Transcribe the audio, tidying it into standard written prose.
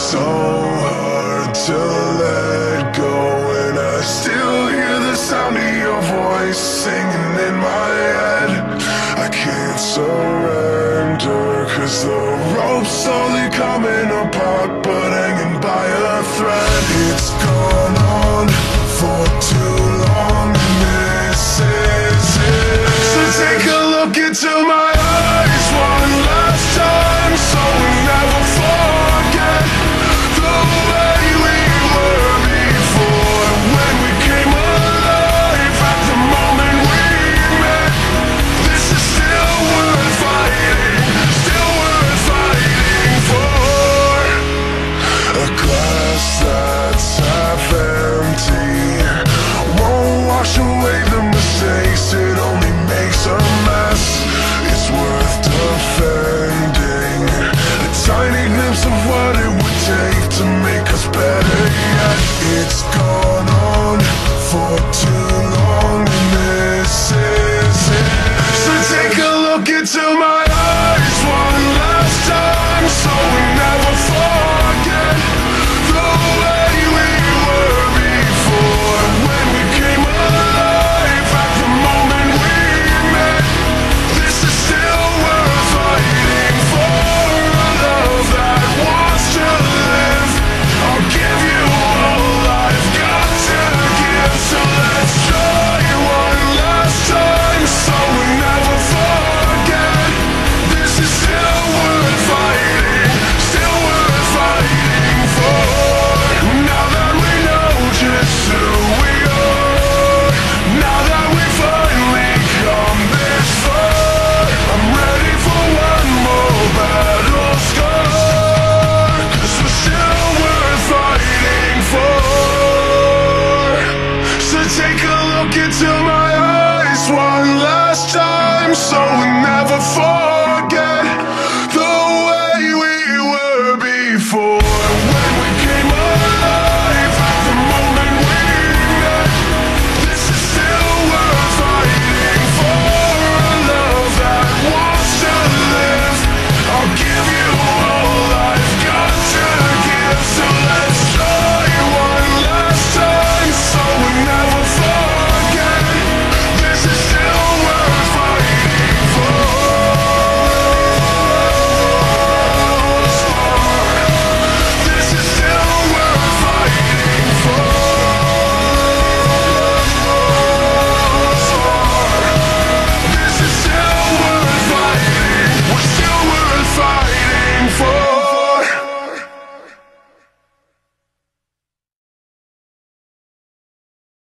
so hard to let go, and I still hear the sound of your voice singing in my head. I can't surrender, 'cause the rope's slowly coming apart, but hanging by a thread. It's gone on for too long, and this is it. So take a look into my eyes one last time, so we never forget the way we were before, when we came alive at the moment we met. This is still worth fighting for. A glass that's half empty won't wash away the mistakes, it only makes a mess. It's worth defending, a tiny glimpse of what it would take to make us better yet. It's gone on for too long, and this is it. So take a look into my eyes one last time, so we never forget the way we were before, when we came alive at the moment we met. This is still worth fighting for, a love that wants to live. I'll give you all I've got to give, so let's try one last time, so we never forget. This is still worth fighting for. Now that we know just who we are, now that we finally come this far, I'm ready for one more battle scar, 'cause we're still worth fighting for. So take a look into my eyes one last time, so we never forget the way we were before.